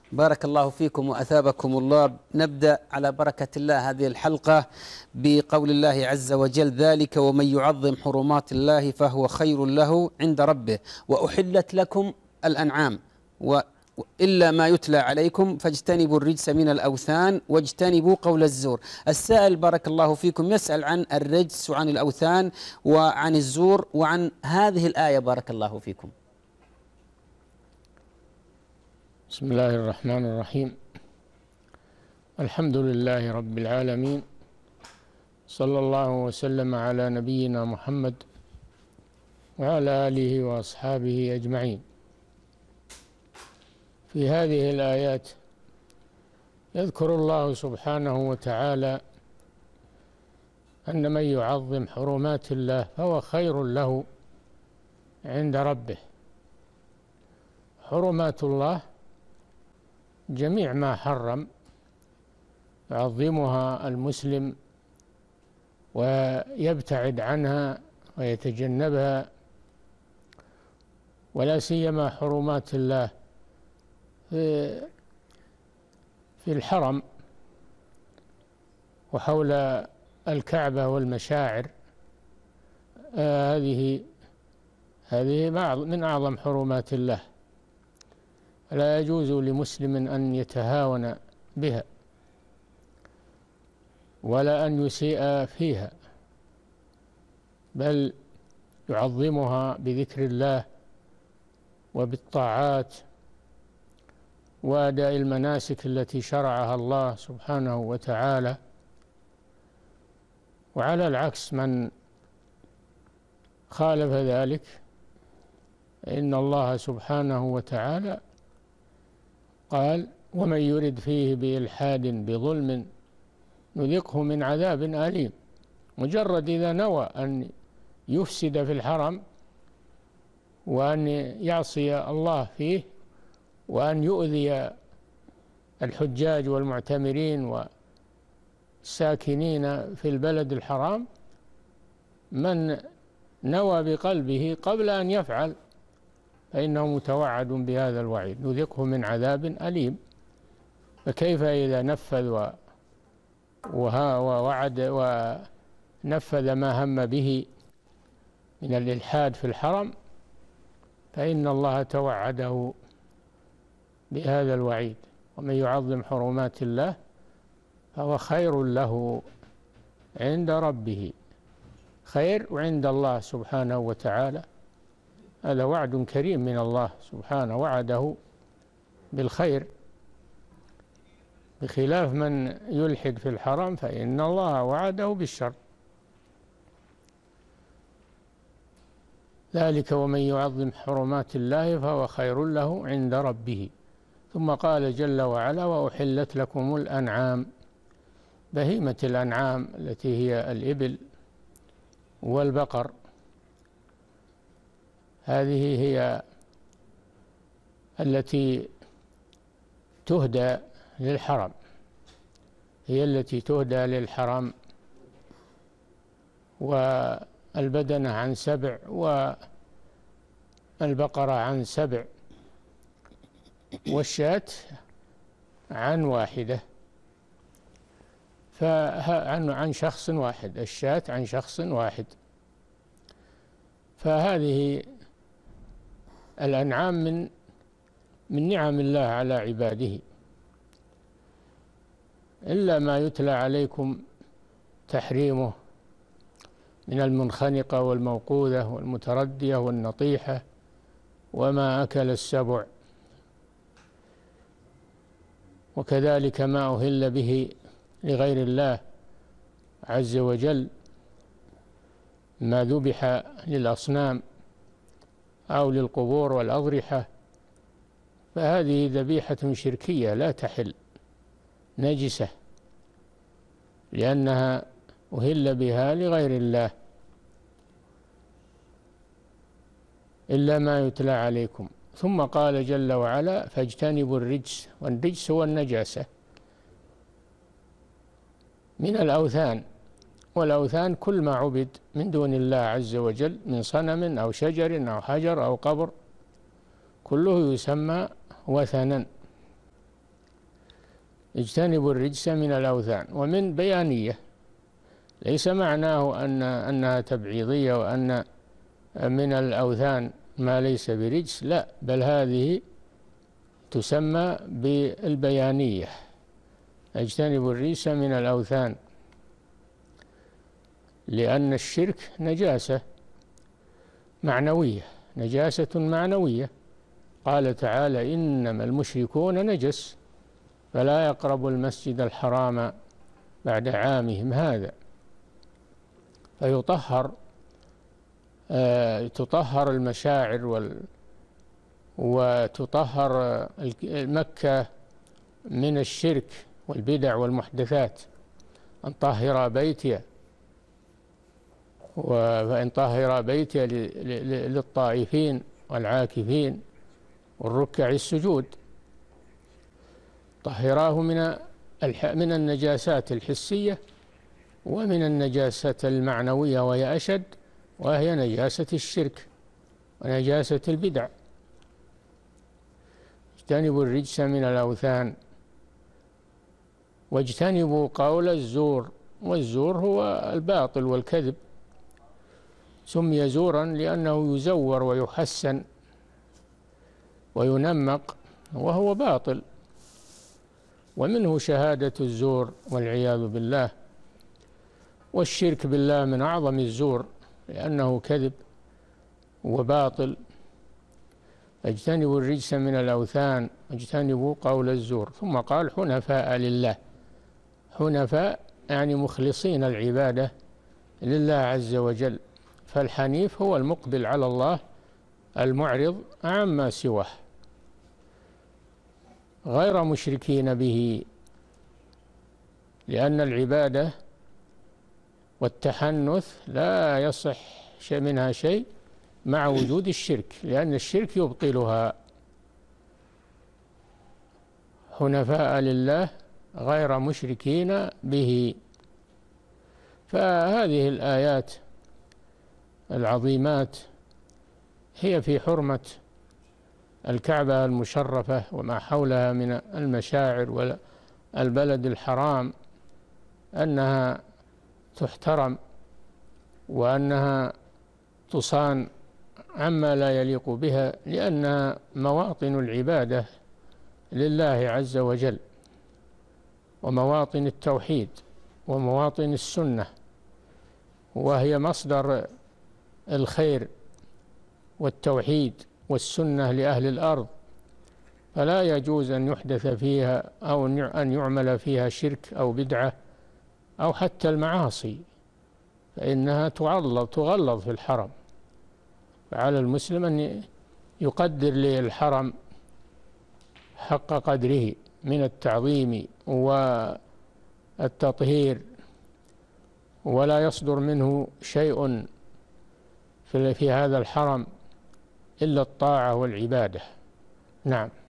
بارك الله فيكم وأثابكم الله. نبدأ على بركة الله هذه الحلقة بقول الله عز وجل: ذلك ومن يعظم حرمات الله فهو خير له عند ربه وأحلت لكم الأنعام إلا ما يتلى عليكم فاجتنبوا الرجس من الأوثان واجتنبوا قول الزور. السائل بارك الله فيكم يسأل عن الرجس وعن الأوثان وعن الزور وعن هذه الآية بارك الله فيكم. بسم الله الرحمن الرحيم. الحمد لله رب العالمين، صلى الله وسلم على نبينا محمد وعلى آله وأصحابه أجمعين. في هذه الآيات يذكر الله سبحانه وتعالى أن من يعظم حرمات الله فهو خير له عند ربه. حرمات الله جميع ما حرم يعظمها المسلم ويبتعد عنها ويتجنبها، ولا سيما حرمات الله في الحرم وحول الكعبة والمشاعر. هذه من أعظم حرمات الله، لا يجوز لمسلم أن يتهاون بها ولا أن يسيء فيها، بل يعظمها بذكر الله وبالطاعات وأداء المناسك التي شرعها الله سبحانه وتعالى. وعلى العكس من خالف ذلك إن الله سبحانه وتعالى قال: ومن يرد فيه بإلحاد بظلم نذقه من عذاب أليم. مجرد إذا نوى أن يفسد في الحرم وأن يعصي الله فيه وأن يؤذي الحجاج والمعتمرين والساكنين في البلد الحرام، من نوى بقلبه قبل أن يفعل فإنه متوعد بهذا الوعيد، نذقه من عذاب أليم. فكيف إذا نفذ ووعد ونفذ ما هم به من الإلحاد في الحرم، فإن الله توعده بهذا الوعيد: ومن يعظم حرمات الله فهو خير له عند ربه. خير وعند الله سبحانه وتعالى، هذا وعد كريم من الله سبحانه، وعده بالخير، بخلاف من يلحد في الحرام فإن الله وعده بالشر. ذلك ومن يعظم حرمات الله فهو خير له عند ربه. ثم قال جل وعلا: وأحلت لكم الأنعام. بهيمة الأنعام التي هي الإبل والبقر، هذه هي التي تهدى للحرم، هي التي تهدى للحرم. والبدنة عن 7 والبقرة عن 7 والشاة عن 1، عن شخص واحد، الشاة عن شخص واحد. فهذه الأنعام من نعم الله على عباده، إلا ما يتلى عليكم تحريمه من المنخنقة والموقوذة والمتردية والنطيحة وما أكل السبع، وكذلك ما أهل به لغير الله عز وجل، ما ذبح للأصنام أو للقبور والأضرحة، فهذه ذبيحة شركية لا تحل، نجسة، لأنها أهل بها لغير الله، إلا ما يتلى عليكم. ثم قال جل وعلا: فاجتنبوا الرجس. والرجس هو النجاسة من الأوثان، والأوثان كل ما عبد من دون الله عز وجل من صنم أو شجر أو حجر أو قبر، كله يسمى وثنا. اجتنبوا الرجس من الأوثان، ومن بيانية، ليس معناه أنها تبعيضية وأن من الأوثان ما ليس برجس، لا، بل هذه تسمى بالبيانية. اجتنبوا الرجس من الأوثان، لأن الشرك نجاسة معنوية، نجاسة معنوية. قال تعالى: إنما المشركون نجس فلا يقربوا المسجد الحرام بعد عامهم هذا. فيطهر تطهر المشاعر وتطهر مكة من الشرك والبدع والمحدثات. أن طهر بيتي، وأن طهر بيتي للطائفين والعاكفين والركع السجود. طهراه من النجاسات الحسية ومن النجاسة المعنوية، وهي أشد، وهي نجاسة الشرك ونجاسة البدع. اجتنبوا الرجس من الأوثان واجتنبوا قول الزور. والزور هو الباطل والكذب، سمي زورا لأنه يزور ويحسن وينمق، وهو باطل، ومنه شهادة الزور والعياذ بالله. والشرك بالله من أعظم الزور لأنه كذب وباطل. اجتنبوا الرجس من الأوثان واجتنبوا قول الزور. ثم قال: حنفاء لله. حنفاء يعني مخلصين العبادة لله عز وجل. فالحنيف هو المقبل على الله المعرض عما سواه، غير مشركين به، لأن العبادة والتحنث لا يصح منها شيء مع وجود الشرك، لأن الشرك يبطلها. حنفاء لله غير مشركين به. فهذه الآيات العظيمات هي في حرمة الكعبة المشرفة وما حولها من المشاعر والبلد الحرام، أنها تحترم وأنها تصان عما لا يليق بها، لأنها مواطن العبادة لله عز وجل، ومواطن التوحيد، ومواطن السنة، وهي مصدر الخير والتوحيد والسنة لأهل الأرض. فلا يجوز أن يحدث فيها أو أن يعمل فيها شرك أو بدعة أو حتى المعاصي، فإنها تغلظ في الحرم. فعلى المسلم أن يقدر للحرم حق قدره من التعظيم والتطهير، ولا يصدر منه شيء في هذا الحرم إلا الطاعة والعبادة. نعم.